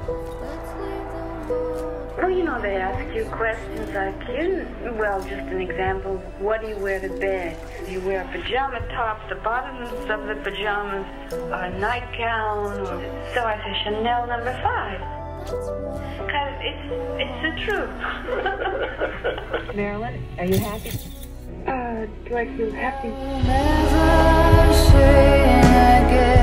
Well, you know, they ask you questions like, well, just an example, what do you wear to bed? Do you wear a pajama top, the bottoms of the pajamas, a nightgown? So I say Chanel No. 5. Because it's the truth. Marilyn, are you happy? Do I feel happy? Never say I get